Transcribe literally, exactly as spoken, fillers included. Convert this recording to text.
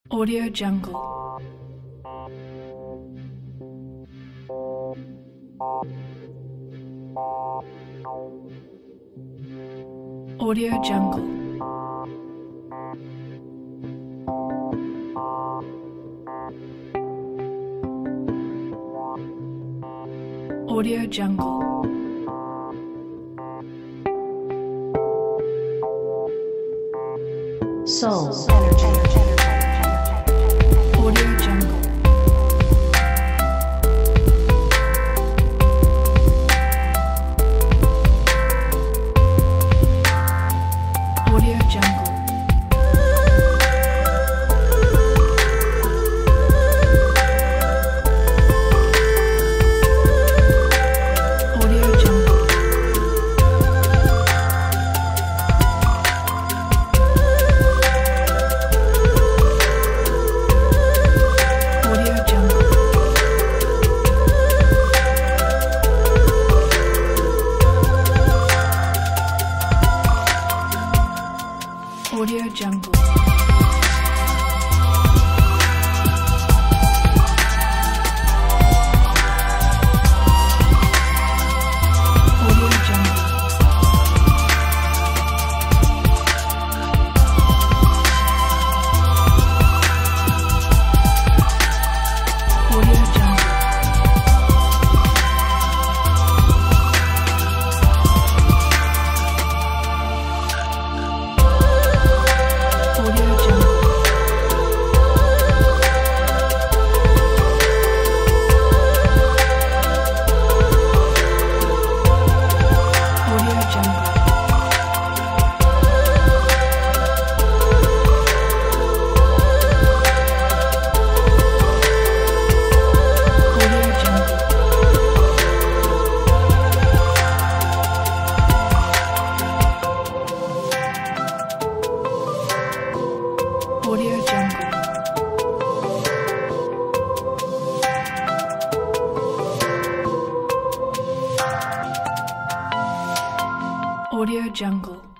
Audio Jungle. Audio Jungle. Audio Jungle. Soul Energy. Audio Jungle. Audio Jungle. Audio Jungle. Audio Jungle. Audio Jungle. Audio Jungle. Audio Jungle. Audio Jungle. Audio Jungle. Audio Jungle. Audio Jungle. Audio Jungle.